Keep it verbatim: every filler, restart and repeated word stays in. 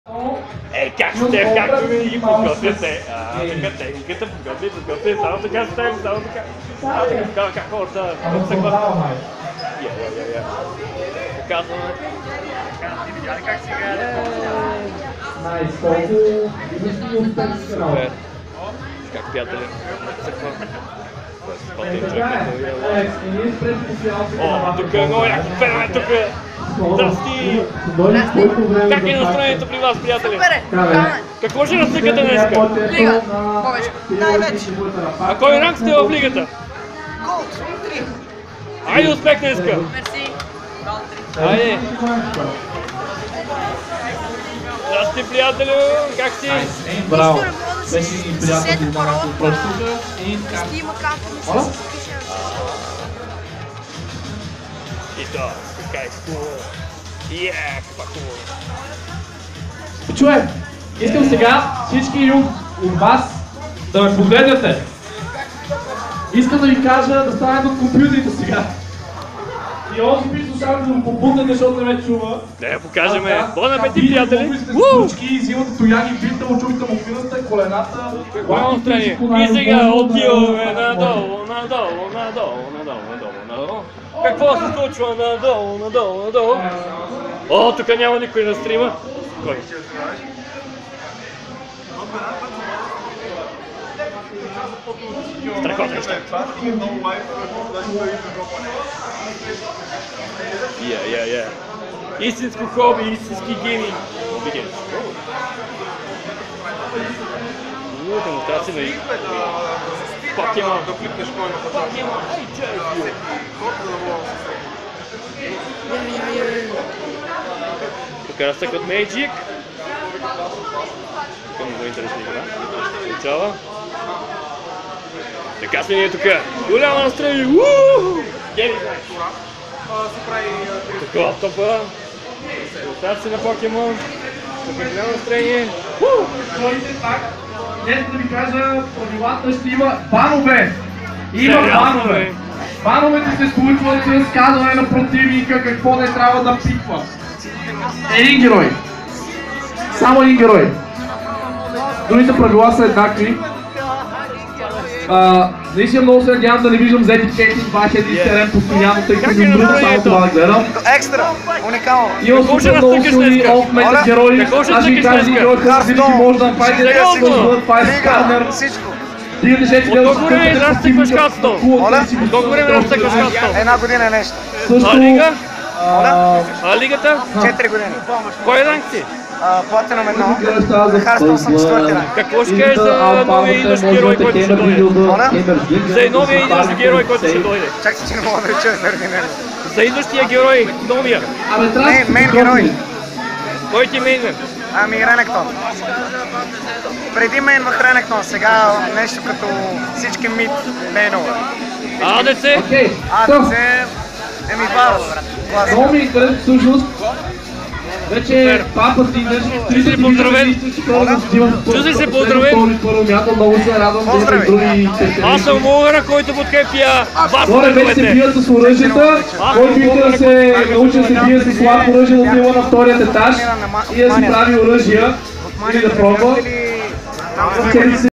Ей, как сте, както ви ги подготвяте? А, така, техниката подготви, подготви, само така сте, само така. А, така, така, как хората се гласат. Я, я, я, я. Показваме. Ти видя ли как си играе? Супер. Как приятели? О, тук е много яко перме, тук е. Здрасти! Как е настроението при вас, приятели? Супер е! Какво ще разтъкате днеска? Лига! Повече! Най-вече! А кой ранг сте в лигата? Голд! три! Айде успех днеска! Мерси! Айде! Здрасти, приятелю! Как си? Браво! Беше ни приятел да малко пръщука и така. Ще има канта на се запише. И то, така е хубаво. Еее, каква хубаво. Чуе, искам сега всички от вас да ме погледнете. Искам да ви кажа да станете от компютрите сега. И онзи пич слушавате да го побутнете, защото не ме чува. Да я покажем. Бон апетит, приятели! Случки, взимате тояги, бита, очувате му фината, колената. Голямо страни. И сега отиваме надолу, надолу, надолу, надолу, надолу, надолу. Какво се случва надолу, надолу, надолу? О, тук няма никой на стрима. Кой? Страхотно неща. Я, я, я. Истинско хоби, истински гейминг. Обиден. Уу, демонстрация на Покемон. Покемон. Ей, Джерфю. Тук разтъкват Magic. Тук много интересна игра. Получава. Така сме ние тук. Голяма настроение. Гейминг. Такова топа. Демонстрация на Покемон. Тук е голямо настроение. Днес да ви кажа, правилата ще има банове. Има банове. Бановете се случват с казване на противника какво не трябва да пиква. Един герой. Само един герой. Другите правила са еднакви. Uh, наистина много се надявам да не виждам зети кеки в вашия дистерен постоянно, тъй като ми мръдно само това да гледам. Екстра! Уникално! Имам супер много силни оф-мета герои. Аз ви кажа един герой, който видите може да направите да бъдат Fire Scanner. Всичко! Дигате шест хиляди От колко време разтъкваш кастото? От колко време разтъкваш кастото? Една година нещо. А лига? Също... А лигата? Четири години. Кой ранг си? Платинум едно. Харстъл съм четвърти ранг. Какво ще кажеш за новия идващ герой, който ще дойде? За новия идващ герой, който ще дойде. Чакай, че не мога да ви чуя заради него. За идващия герой, новия. Мейн герой. Кой ти мейнмен? Ами Ренектон. Преди мейн в Ренектон, сега нещо като всички мид мейнове. АДЦ? АДЦ, еми Варус. Много ми е интересно всъщност. Вече два пъти нещо, три пъти поздравен. Чузи се поздравен. Първо място, много се радвам да има други тестери. Аз съм Логъра, който подкрепя вас. Горе вече се бият с оръжията, който иска да се научи да се бие с слаб оръжие, да отива на вторият етаж и да си прави оръжия или да пробва.